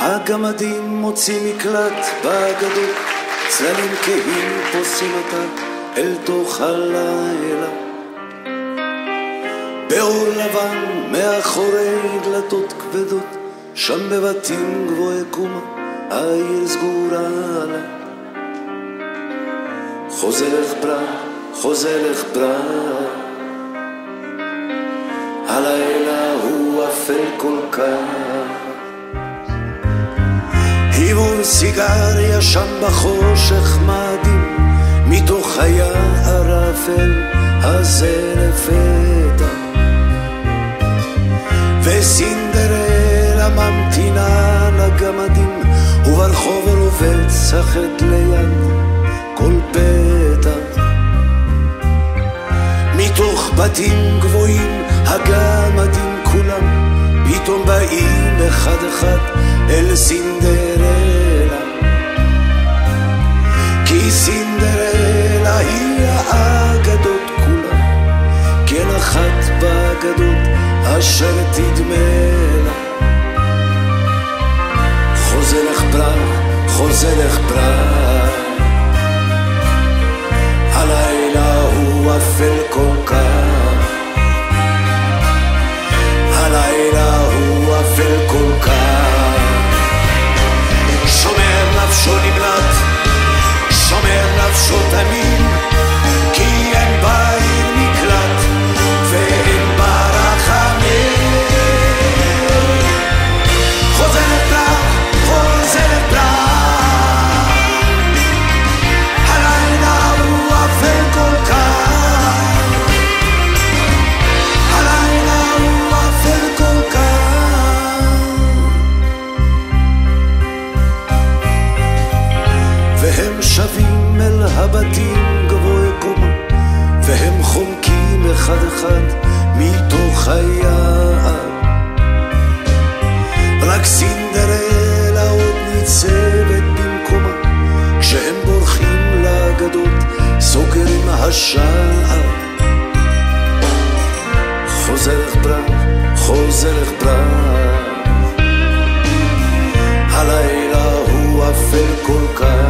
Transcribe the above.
הגמדים מוציא מקלט באגדות, צללים כהים פוסעים אותה אל תוך הלילה. באור לבן מאחורי דלתות כבדות, שם בבתים גבוהי קומה העיר סגורה לה. חוזר לך פראג, הלילה הוא אפל כל כך. הימור סיגריה שם בחושך מאדים, מתוך היער האפל הזה לפתע. וסינדרלה ממתינה לגמדים, וברחוב רובצת ליד כל פתח. מתוך בתים גבוהים הגמדים כולם פתאום באים אחד אחד אל סינדרלה. כי סינדרלה היא האגדות כולם, כן אחת באגדות אשר תדמה לה. חוזה לך פראג, הלילה הוא אפל כל כך, הלילה הוא אפל כל כך. שומר נפשו נמלט, שומר נפשו תמיד, כי אין בעיר מקלט ואין בה רחמים. חוזרת פראג, הלילה הוא אפל כל כך, הלילה הוא אפל כל כך. והם שבים אל הבתים גבוהי קומה, והם חומקים אחד אחד מתוך היער. רק סינדרלה עוד ניצבת במקומה, כשהם בורחים לאגדות סוגרים השער. חוזר לך פראג, הלילה הוא אפל כל כך,